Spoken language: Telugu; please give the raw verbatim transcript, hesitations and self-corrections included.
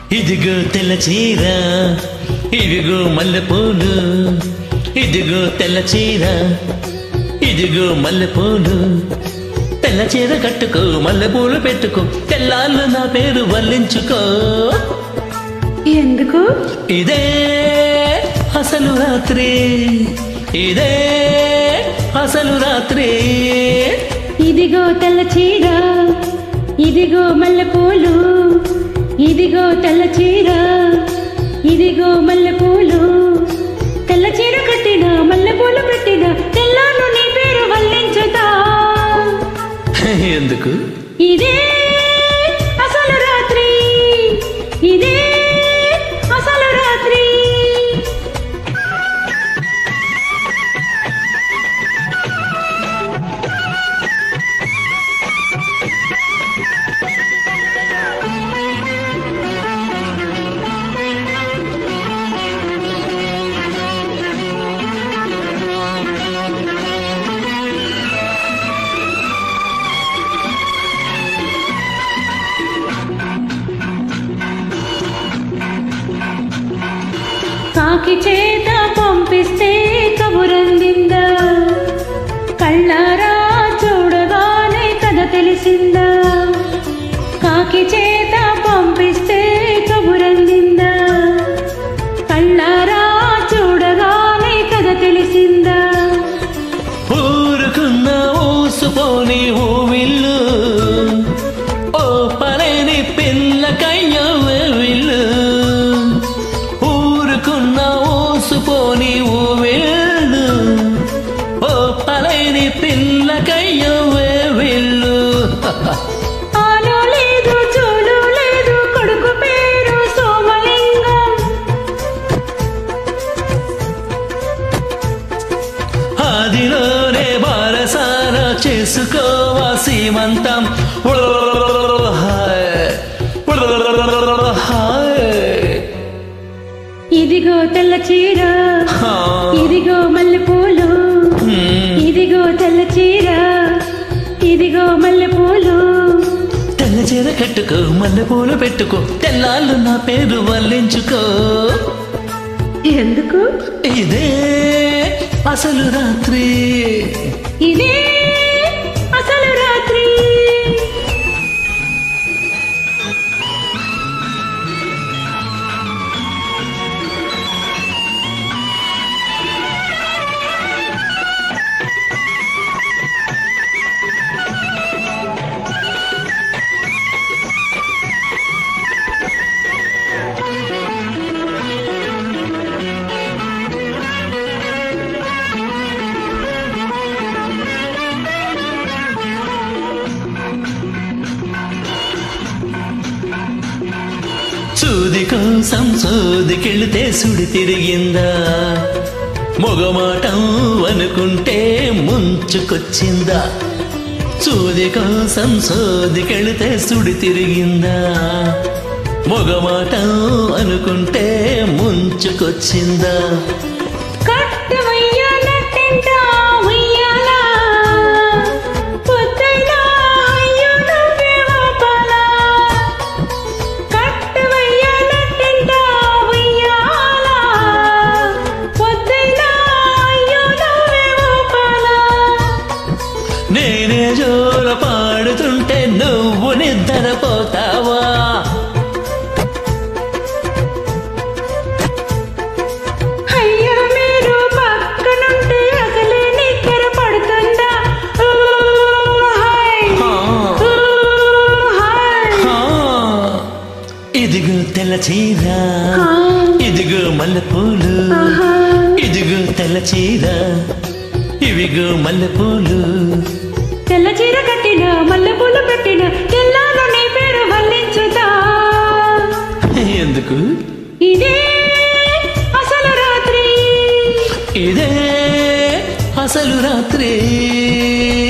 ఇదిగో తెల్ల చీర ఇదిగో మల్లెపూలు ఇదిగో తెల్ల చీర ఇదిగో మల్లెపూలు తెల్ల చీర కట్టుకో మల్లెపూలు పెట్టుకో తెల్లాళ్ళు నా పేరు వల్లించుకో ఎందుకు ఇదే అసలు రాత్రి ఇదే అసలు రాత్రి ఇదిగో తెల్ల చీర ఇదిగో మల్లెపూలు ఇదిగో తెల్ల చీర ఇదిగో మల్లెపూలు తెల్ల చీర కట్టినా మల్లెపూలు పెట్టినా తెల్లాను నీ పేరు వల్లించుతా ఎందుకు ఇదే అసలు రాత్రి ఇదే అసలు రాత్రి కాకి చేత పంపిస్తే కబురందిందా కళ్ళారా చూడగానే కథ తెలిసిందా కాకి చేత పంపిస్తే కబురందిందా కళ్ళారా చూడగానే కథ తెలిసిందా ఊరుకున్న ఊసుపోని ఊవిల్లు ఓ పలేని పిల్లకయ్యో విల్లు ఊరుకున్న ఊసుపోని ఊవిల్లు ఓ పలేని పిల్లకయ్యో విల్లు ఆలో లేదు చూలు లేదు కొడుకు పేరు సోమలింగం ఆదిలోనే బారసార చేసుకోవా సీమంతం ఇదిగో తెల్ల చీర ఇదిగో మల్లెపూలు ఇదిగో తెల్ల చీర ఇదిగో మల్లెపూలు తెల్ల చీర కట్టుకో మల్లెపూలు పెట్టుకో తెల్లాళ్ళు నా పేరు వల్లించుకో ఎందుకు ఇదే అసలు రాత్రి ఇదే అసలు రాత్రి సూది కోసం సోదికెళితే సుడి తిరిగిందా మొగమాటం అనుకుంటే ముంచుకొచ్చిందా సూది కోసం సోదికెళితే సుడి తిరిగిందా మొగమాటం అనుకుంటే ముంచుకొచ్చిందా నేనే జోల పాడుతుంటే నువ్వు నిద్రపోతావా అయ్యో మీరు పక్కనుంటే అసలే నిద్ర పడుతుందా ఇదిగో తెల్ల చీర ఇదిగో మల్లెపూలు ఇదిగో తెల్ల చీర ఇవిగో మల్లెపూలు తెల్ల చీర కట్టిన మల్లెపూలు పెట్టిన తెల్లాను నీ పేరు వల్లించుతా ఎందుకు ఇదే అసలు రాత్రి ఇదే అసలు రాత్రి